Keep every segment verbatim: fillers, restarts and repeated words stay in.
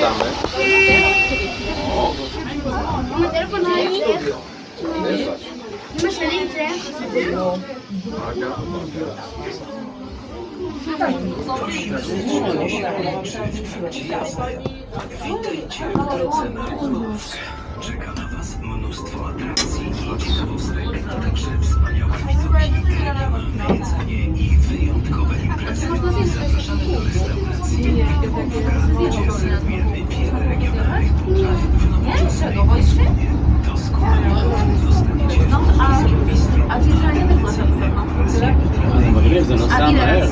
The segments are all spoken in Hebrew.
damy. Ma telefon ani איך? אמא שלי עם זה? Czeka na Was mnóstwo atrakcji i ciekawostek, a także wspaniałe widoki, regionalne jedzenie i wyjątkowe imprezy. Zapraszamy do restauracji Piekówka, gdzie serwujemy wiele regionalnych potraw w nowoczesnej odsłonie. Doskonale dostaniecie osobiste A gdzie nie tak masz na מגניב, זה נוסע מהר.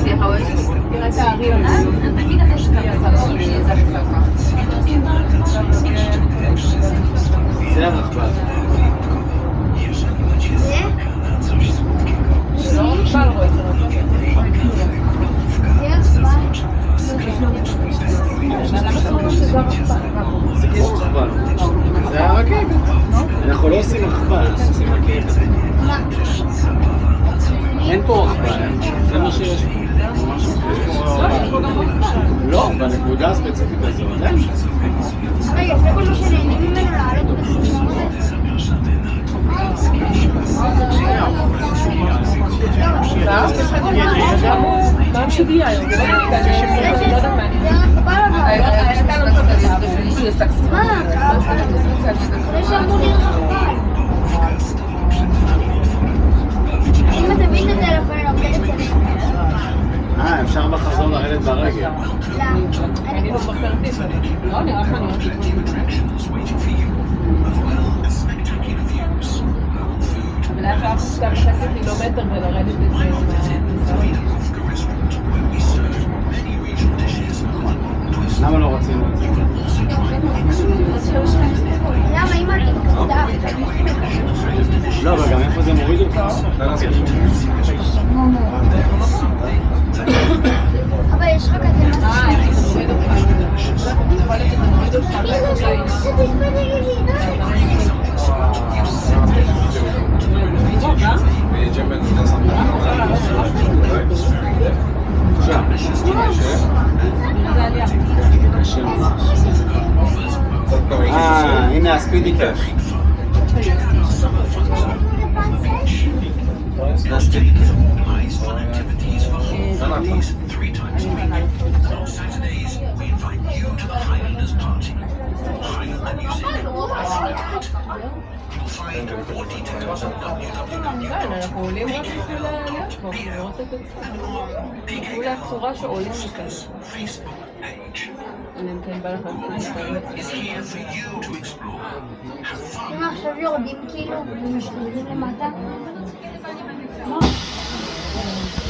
זה המחבל. Jeżeli macie smakę na coś słodkiego, zaznaczamy Was klimatycznym זה כמו מחבל. זה הרכבת. אנחנו לא עושים מחבל, אנחנו עושים רכבת. אין פה מחבל, זה מה שיש פה. לא, בנקודה הספציפית הזאת, אין. רגע, זה כל מה שנהנים ממנו לעלות בסביבה. Mam się bijają, nie יודעת מה אני הייתה לא טוב, מישהו jest tak זה שאמור להיות חבל. אם אתה מבין את הטלפון, אני עובדת את זה. אה, אפשר בחזור לרדת ברגל. לא, אני כבר בכרטיס, לא נראה לך אבל היה חייב שתיים וחצי קילומטר ולרדת את זה למה לא רצינו את זה? למה אמא תקדה? לא, אבל גם איפה זה מוריד אותך? אבל יש לך כזה אה, אני מוריד אותך יכול להיות שזה מוריד אותך Jedziemy na samochód. אה, הנה הספידי קאש. Nice fun activities for whole families three times a week. On Saturdays, we invite you to the Highlanders Party. Highland music, Highland food. You'll find more details on w w w אנחנו עולים רק בשביל להיות פה, לראות את זה. אולי הצורה שעולים מכאן. Facebook page. אני אתן בא לך Is here for you to explore. Have fun. אמא עכשיו יורדים כאילו ומשתולדים למטה. מה?